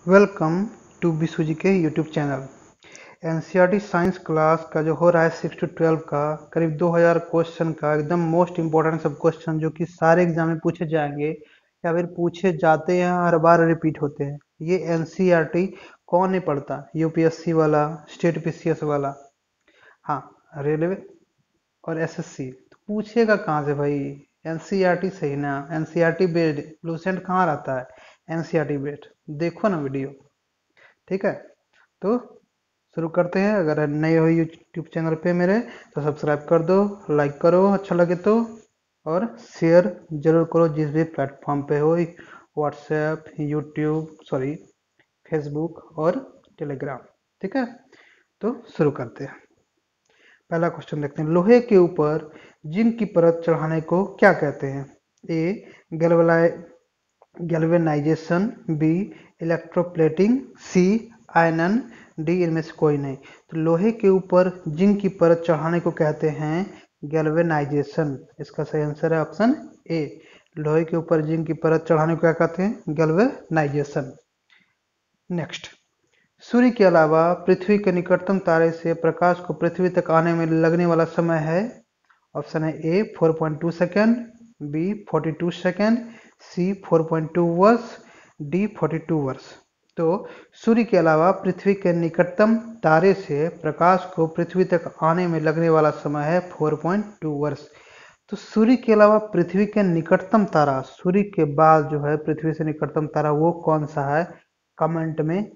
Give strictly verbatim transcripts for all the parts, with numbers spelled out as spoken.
Welcome to Bishuji के YouTube channel. NCERT science class का जो हो रहा है सिक्स टू ट्वेल्व का करीब दो हज़ार क्वेश्चन का एकदम मोस्ट इम्पोर्टेंट सब क्वेश्चन जो कि सारे एग्जाम में पूछे जाएंगे या फिर पूछे जाते हैं, हर बार रिपीट होते हैं। ये एनसीईआरटी कौन नहीं पढ़ता? यूपीएससी वाला, स्टेट पीसीएस वाला, हाँ, रेलवे और एसएससी। तो पूछेगा कहाँ से भाई? एनसीईआरटी सही ना, एनसीईआरटी बेस्ड लूसेंट कहाँ रहता है? NCERT based. देखो ना वीडियो, ठीक है? तो शुरू करते हैं। अगर नए हो यूट्यूब चैनल पे मेरे तो सब्सक्राइब कर दो, लाइक करो अच्छा लगे तो, और शेयर जरूर करो जिस भी प्लेटफॉर्म पे हो, व्हाट्सएप, यूट्यूब, सॉरी फेसबुक और टेलीग्राम, ठीक है? तो शुरू करते हैं। पहला क्वेश्चन देखते हैं। लोहे के ऊपर जिंक की परत चढ़ाने को क्या कहते हैं? A galvani galvanization, B electroplating, C आयनन, डी इनमें से कोई नहीं। तो लोहे के ऊपर जिंक की परत चढ़ाने को कहते हैं गैल्वेनाइजेशन। इसका सही आंसर है ऑप्शन ए। लोहे के ऊपर जिंक की परत चढ़ाने को क्या कहते हैं? गैल्वेनाइजेशन। नेक्स्ट, सूर्य के अलावा पृथ्वी के निकटतम तारे से प्रकाश को पृथ्वी तक आने में लगने वाला समय है? ऑप्शन है A four point two second, B forty two second, C four point two वर्ष, डी फोर्टी टू वर्ष। तो सूर्य के अलावा पृथ्वी के निकटतम तारे से प्रकाश को पृथ्वी तक आने में लगने वाला समय है फोर पॉइंट टू वर्ष। तो सूर्य के अलावा पृथ्वी के निकटतम तारा, सूर्य के बाद जो है पृथ्वी से निकटतम तारा वो कौन सा है? कमेंट में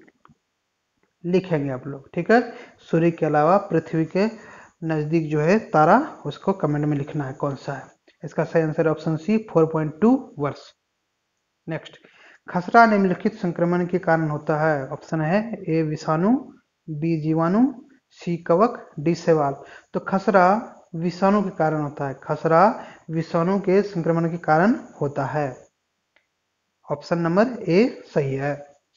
लिखेंगे आप लोग, ठीक है? सूर्य के अलावा पृथ्वी के नजदीक जो है तारा, उसको कमेंट में लिखना है कौन सा है। इसका सही answer option C four point two वर्ष। नेक्स्ट, खसरा निम्नलिखित संक्रमण के कारण होता है? ऑप्शन है ए विषाणु, बी जीवाणु, सी कवक, डी शैवाल। तो खसरा विषाणु के कारण होता है। खसरा विषाणु के संक्रमण के कारण होता है। ऑप्शन नंबर ए सही है।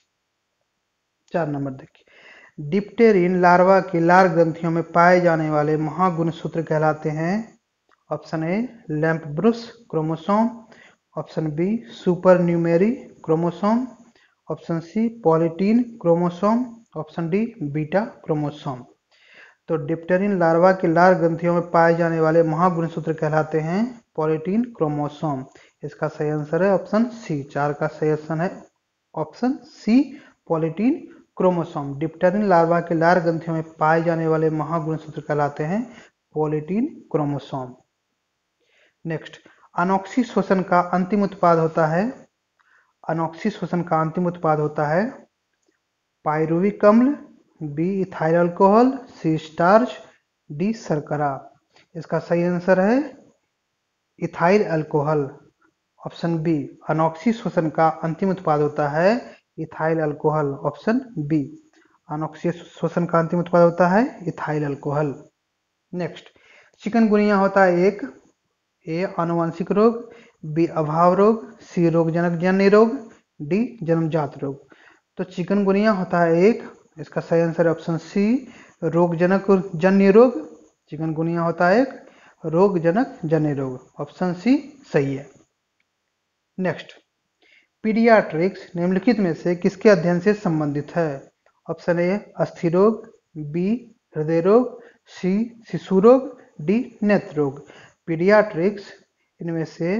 चार नंबर देखिए, डिप्टेरिन लार्वा की लार ग्रंथियों में पाए जाने वाले महागुणसूत्र कहलाते हैं? Option A lampbrush chromosome, option B supernumerary chromosome, option C polytene chromosome, option D beta chromosome. तो डिप्टेरिन लार्वा की लार ग्रंथियों में पाए जाने वाले महागुणसूत्र कहलाते हैं पॉलीटीन क्रोमोसोम। इसका सही आंसर है ऑप्शन सी। चार का सही आंसर है option C polytene chromosome. Dipteran larva के लार ग्रंथियों में पाए जाने वाले महागुणसूत्र कहलाते हैं पॉलीटीन क्रोमोसोम। नेक्स्ट, अनोक्सी शोषण का अंतिम उत्पाद होता है? अनोक्सी शोषण का अंतिम उत्पाद होता है पाइरुविक अम्ल, B ethyl alcohol, C starch, D शर्करा। इसका सही आंसर है इथाइल अल्कोहल। ऑप्शन बी, अनोक्सी शोषण का अंतिम उत्पाद होता है इथाइल अल्कोहल। ऑप्शन बी, अनोक्सी शोषण का अंतिम उत्पाद होता है इथाइल अल्कोहल। नेक्स्ट, चिकनगुनिया होता है एक, ए आनुवंशिक रोग, बी अभाव रोग, सी रोगजनक जन्य रोग, डी जन्मजात रोग। तो चिकनगुनिया होता है एक, इसका सही आंसर है ऑप्शन सी रोगजनक जन्य रोग। चिकनगुनिया होता है एक रोगजनक जन्य रोग। ऑप्शन सी सही है। नेक्स्ट, पीडियाट्रिक्स निम्नलिखित में से किसके अध्ययन से संबंधित है? ऑप्शन ए अस्थि रोग, बी हृदय रोग, सी शिशु रोग, डी नेत्र रोग। पीडियाट्रिक्स इनमें से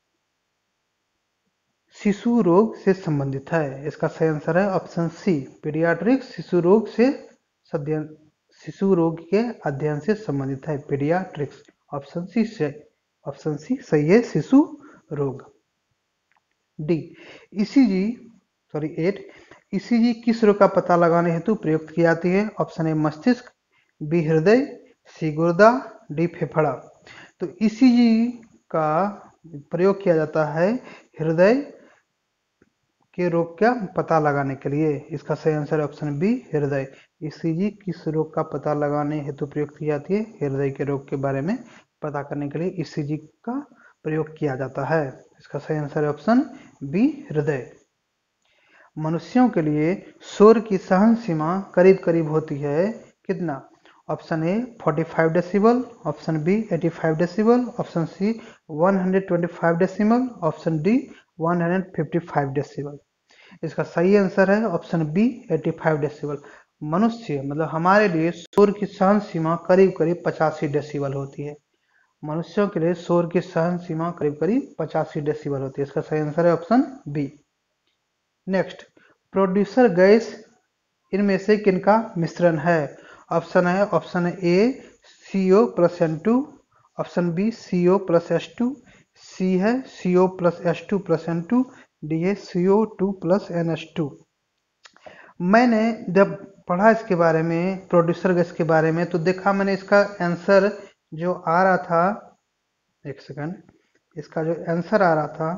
शिशु रोग से संबंधित है। इसका सही आंसर है ऑप्शन सी। पीडियाट्रिक्स शिशु रोग से शिशु रोग के अध्ययन से संबंधित है पीडियाट्रिक्स। ऑप्शन सी से ऑप्शन सी सही है, शिशु रोग। D ECG sorry eight ECG किस रोग का पता लगाने हेतु प्रयुक्त की जाती है? ऑप्शन ए मस्तिष्क, बी हृदय, सी गुर्दा, डी फेफड़ा। तो ईसीजी का प्रयोग किया जाता है हृदय के रोग का पता लगाने के लिए। इसका सही आंसर ऑप्शन बी हृदय। ईसीजी किस रोग का पता लगाने हेतु प्रयुक्त की जाती है? हृदय के रोग के बारे में पता करने के लिए ईसीजी का प्रयोग किया जाता है। इसका सही आंसर है ऑप्शन बी हृदय। मनुष्यों के लिए शोर की सहन सीमा करीब करीब होती है कितना? ऑप्शन ए पैंतालीस डेसिबल, ऑप्शन बी पचासी डेसिबल, ऑप्शन सी एक सौ पच्चीस डेसिबल, ऑप्शन डी एक सौ पचपन डेसिबल। इसका सही आंसर है ऑप्शन बी पचासी डेसिबल। मनुष्य मतलब हमारे लिए शोर की सहन सीमा करीब करीब पचासी डेसिबल होती है। मनुष्यों के लिए शोर की सहन सीमा करीब करीब पचासी डेसिबल होती है। इसका सही आंसर है option B. Next, producer gas इनमें से किनका मिश्रण है? ऑप्शन है option A C O plus N two, option B C O plus S two, C है C O plus S two plus N two, D है C O two plus N S two. मैंने जब पढ़ा इसके बारे में, producer gas के बारे में, तो देखा मैंने इसका आंसर जो आ रहा था, एक सेकंड, इसका जो आंसर आ रहा था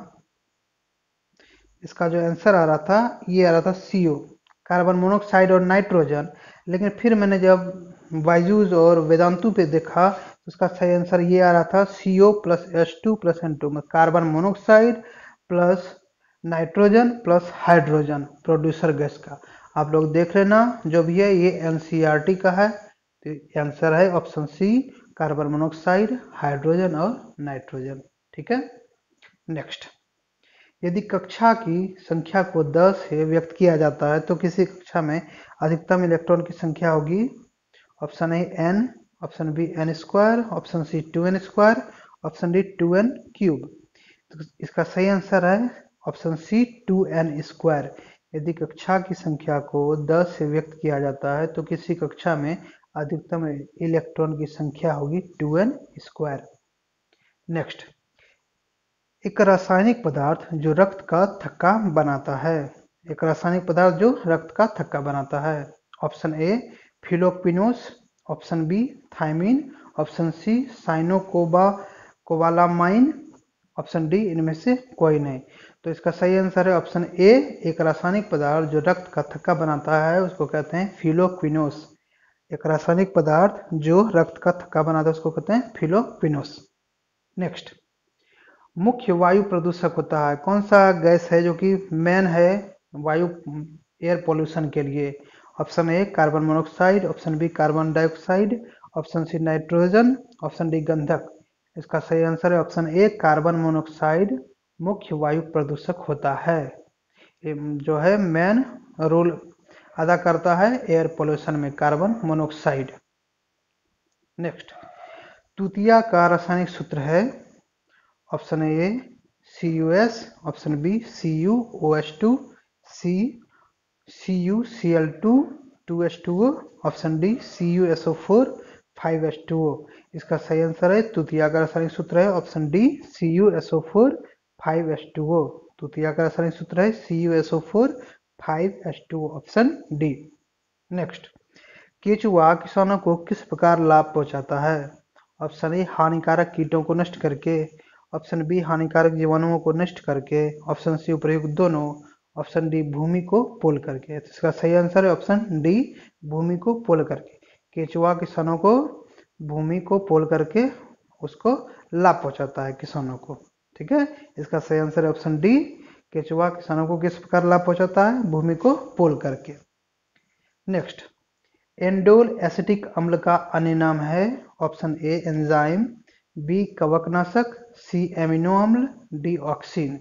इसका जो आंसर आ रहा था ये आ रहा था सीओ, कार्बन मोनोऑक्साइड और नाइट्रोजन। लेकिन फिर मैंने जब बायजूस और वेदांतु पे देखा तो उसका सही आंसर ये आ रहा था C O plus S two plus N two, carbon monoxide plus nitrogen plus hydrogen producer gas का। आप लोग देख लेना जो भी है, ये एन सी आर टी का है, तो आंसर है option C carbon monoxide, hydrogen और नाइट्रोजन। ठीक है। नेक्स्ट, यदि कक्षा की संख्या को दस से व्यक्त किया जाता है तो किसी कक्षा में अधिकतम इलेक्ट्रॉन की संख्या होगी? Option A N, option B N square, option C two N square, option D two N cube. तो इसका सही आंसर है option C two N square. यदि कक्षा की संख्या को दस से व्यक्त किया जाता है तो किसी कक्षा में अधिकतम इलेक्ट्रॉन की संख्या होगी टू एन स्क्वायर। नेक्स्ट, एक रासायनिक पदार्थ जो रक्त का थक्का बनाता है। एक रासायनिक पदार्थ जो रक्त का थक्का बनाता है। Option A phylloquinone, option B thiamine, option C cyanocoba cobalamin, option D इनमें से कोई नहीं। तो इसका सही आंसर है ऑप्शन ए, एक रासायनिक पदार्थ जो रक्त का थक्का बनाता है उसको कहते हैं फिलोक्विनोस। एक रासायनिक पदार्थ जो रक्त का थक्का बनाता है उसको कहते हैं फिलोक्विनोस। नेक्स्ट, मुख्य वायु प्रदूषक होता है, कौन सा गैस है जो कि मेन है वायु एयर पोल्यूशन के लिए? Option A carbon monoxide, option B carbon dioxide, option C nitrogen, option D गंधक। इसका सही आंसर है ऑप्शन ए कार्बन मोनोऑक्साइड मुख्य वायु प्रदूषक होता है, जो है मेन रोल अदा करता है एयर पोल्यूशन में, कार्बन मोनोऑक्साइड। नेक्स्ट, तूतिया का रासायनिक सूत्र है option A C U S, option B C U O H two, C C U C L two two H two O, option D C U S O four five H two O. इसका सही answer है तूतिया का रासायनिक सूत्र है option D C U S O four five H two O. तूतिया का रासायनिक सूत्र है C U S O four five H two O, option D. Next, केचुआ किसानों को किस प्रकार लाभ पहुंचाता है? ऑप्शन ए हानिकारक कीटों को नष्ट करके, ऑप्शन बी हानिकारक जीवाणुओं को नष्ट करके, ऑप्शन सी उपयुक्त दोनों, ऑप्शन डी भूमि को पोल करके। तो इसका सही आंसर है ऑप्शन डी भूमि को पोल करके। केचुआ किसानों को भूमि को पोल करके उसको लाभ पहुंचाता है किसानों को। ठीक है, इसका सही आंसर है ऑप्शन डी, केचुआ किसानों को किस प्रकार लाभ पहुंचाता है? भूमि को पोल करके। नेक्स्ट, एंडोल एसिटिक अम्ल का अन्य नाम है ऑप्शन ए एंजाइम, बी कवकनाशक, सी एमिनो अम्ल, डी ऑक्सीन।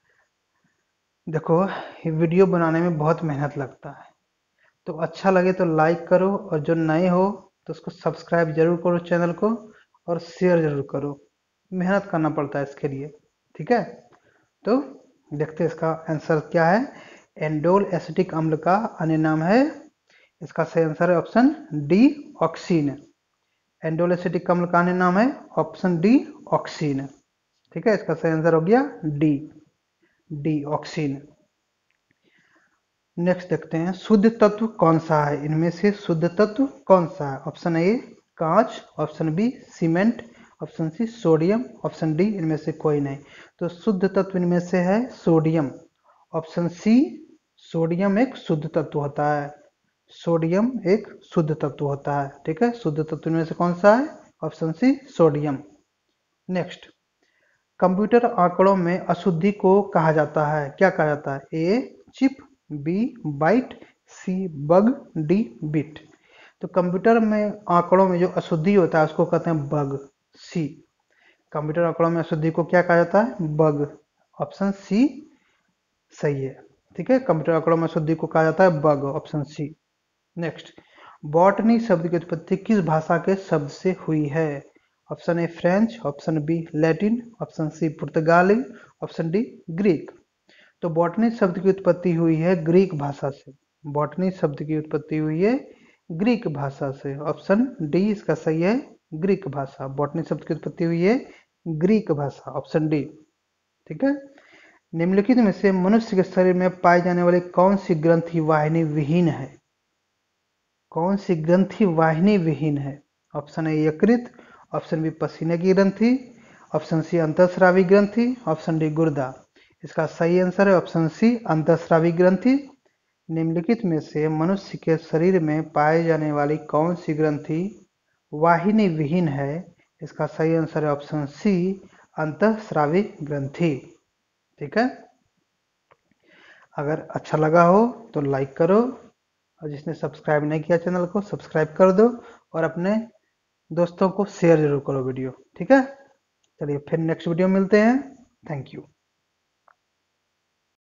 देखो ये वीडियो बनाने में बहुत मेहनत लगता है, तो अच्छा लगे तो लाइक करो और जो नए हो तो उसको सब्सक्राइब जरूर करो चैनल को, और शेयर जरूर करो। मेहनत करना पड़ता है इसके लिए। ठीक है, तो देखते हैं इसका आंसर क्या है। एंडोल एसिटिक अम्ल का अन्य नाम है, इसका सही आंसर है option D auxin. Indole acetic अम्ल का अन्य नाम है ऑप्शन डी ऑक्सीन। ठीक है, इसका सही आंसर हो गया डी डी ऑक्सीन। नेक्स्ट देखते हैं, शुद्ध तत्व कौन सा है? इनमें से शुद्ध तत्व कौन सा है? ऑप्शन ए कांच, option B cement, option C sodium, option D इनमें से कोई नहीं। तो शुद्ध तत्व इनमें से है सोडियम। ऑप्शन सी सोडियम एक शुद्ध तत्व होता है। सोडियम एक शुद्ध तत्व होता है। ठीक है, शुद्ध तत्व इनमें से कौन सा है? Option C sodium. Next, computer आंकड़ों में अशुद्धि को कहा जाता है, क्या कहा जाता है? A chip, B byte, C bug, D bit. तो कंप्यूटर में आंकड़ों में जो अशुद्धि होता है उसको कहते हैं बग, सी। कंप्यूटर आंकड़ों में अशुद्धि को क्या कहा जाता है? बग। ऑप्शन सी सही है। ठीक है, कंप्यूटर आंकड़ों में शुद्धि को कहा जाता है bug, option C. Next, botany शब्द की उत्पत्ति किस भाषा के शब्द से हुई है? Option A French, option B Latin, option C पुर्तगाली, ऑप्शन डी ग्रीक। तो बॉटनी शब्द की उत्पत्ति हुई है ग्रीक भाषा से। बॉटनी शब्द की उत्पत्ति हुई है ग्रीक भाषा से, ऑप्शन डी इसका सही है, ग्रीक भाषा। बॉटनी शब्द की उत्पत्ति हुई है ग्रीक भाषा, ऑप्शन डी। ठीक है, निम्नलिखित में से मनुष्य के शरीर में पाई जाने वाली कौन सी ग्रंथि वाहिनी विहीन है? कौन सी ग्रंथि वाहिनी विहीन है? ऑप्शन ए यकृत, ऑप्शन बी पसीने की ग्रंथि, ऑप्शन सी अंतःस्रावी ग्रंथि, ऑप्शन डी गुर्दा। इसका सही आंसर है ऑप्शन सी अंतःस्रावी ग्रंथि। निम्नलिखित में से मनुष्य के शरीर में पाई जाने वाली कौन सी ग्रंथि वाहिनी विहीन है? इसका सही आंसर है ऑप्शन सी अंतःस्रावी ग्रंथि। ठीक है, अगर अच्छा लगा हो तो लाइक करो, और जिसने सब्सक्राइब नहीं किया चैनल को सब्सक्राइब कर दो, और अपने दोस्तों को शेयर जरूर करो वीडियो। ठीक है, चलिए फिर नेक्स्ट वीडियो मिलते हैं। Thank you.